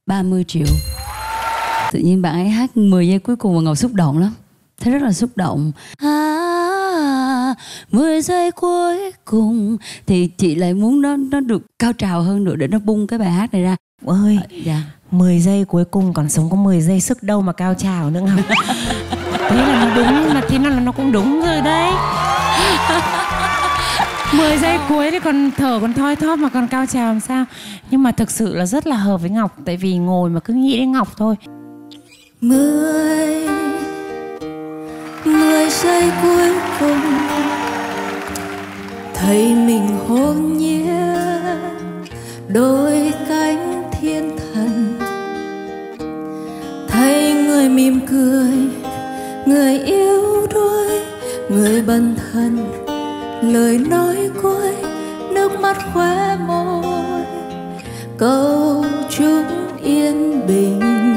30 triệu. Tự nhiên bạn ấy hát 10 giây cuối cùng và Ngọc xúc động lắm. Thấy rất là xúc động. 10 giây cuối cùng. Thì chị lại muốn nó được cao trào hơn nữa để nó bung cái bài hát này ra. Ơi, dạ. 10 giây cuối cùng còn sống có 10 giây sức đâu mà cao trào nữa Ngọc. Thế là nó đúng, mà thế là nó cũng đúng rồi đấy. 10 giây cuối thì còn thở còn thoi thóp mà còn cao trào làm sao. Nhưng mà thực sự là rất là hợp với Ngọc. Tại vì ngồi mà cứ nghĩ đến Ngọc thôi. 10 giây cuối cùng thấy mình hồn nhiên đôi cánh thiên thần, thấy người mỉm cười, người yếu đuối, người bần thần, lời nói cuối, nước mắt khóe môi, câu chúc yên bình.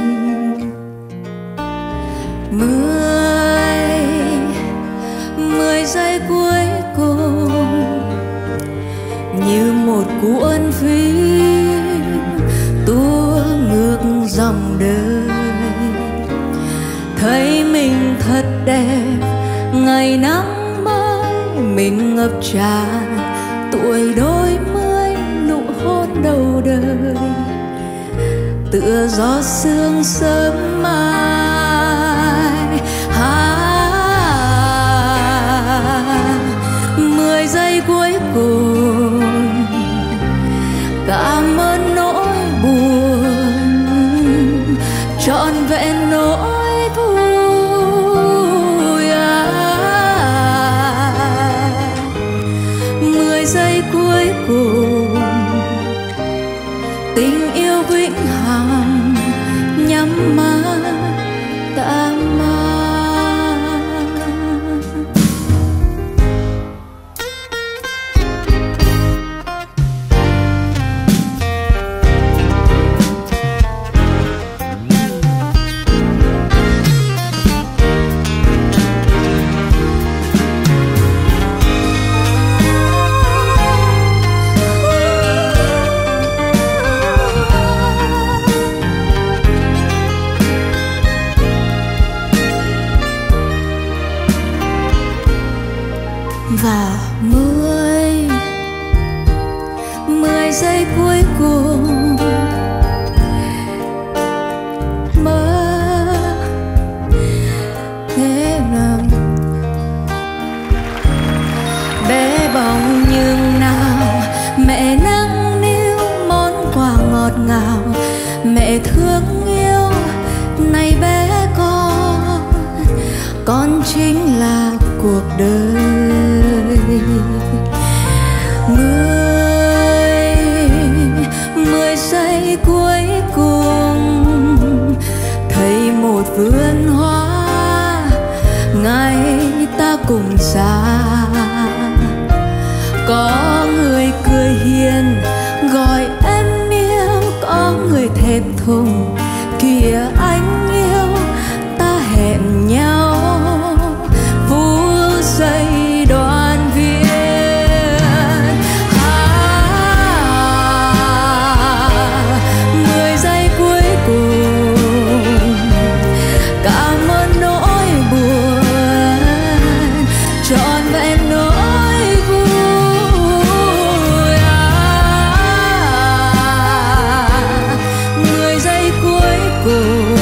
10 giây cuối cùng như một cuốn phim tua ngược dòng đời, thấy mình thật đẹp ngày nắng mới mình ngập tràn tuổi đôi mươi, nụ hôn đầu đời tựa gió sương sớm mai. 10 giây cuối cùng cảm ơn nỗi buồn trọn vẹn nỗi vui. 10 giây cuối cùng tình yêu vĩnh hằng nhắm mắt ta mang. Và 10 giây cuối cùng mơ thế nào bé bỏng nhưng nào mẹ nâng niu món quà ngọt ngào, mẹ thương yêu này bé con chính là cuộc đời. 10 giây cuối cùng thấy một vườn hoa ngày ta cùng xa, có người cười hiền gọi em yêu, có người thẹn thùng kìa anh yêu, ta hẹn nhau phút giây đoàn viên. 10 giây cuối cùng cảm ơn nỗi buồn trọn vẹn nỗi vui. 10 giây cuối cùng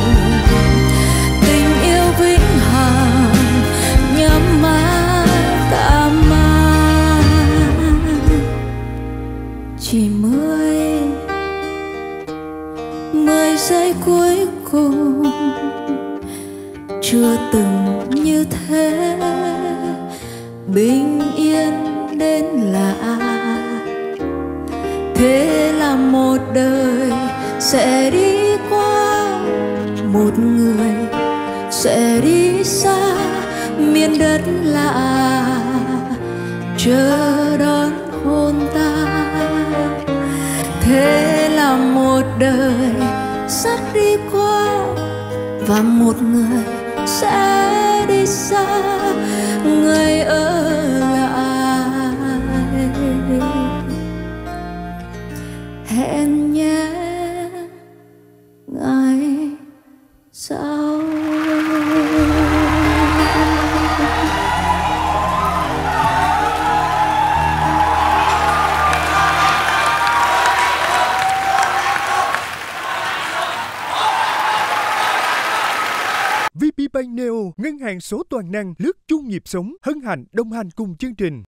tình yêu vĩnh hằng nhắm mắt ta mang. Chỉ 10 giây cuối cùng chưa từng như thế, bình yên đến lạ. Thế là một đời sẽ đi qua, một người sẽ đi xa miền đất lạ, chờ đón hôn ta. Thế là một đời sắp đi qua và một người sẽ đi xa, người ở lại. Hẹn nhé Agribank Neo, ngân hàng số toàn năng lướt chung nhịp sống, hân hạnh đồng hành cùng chương trình.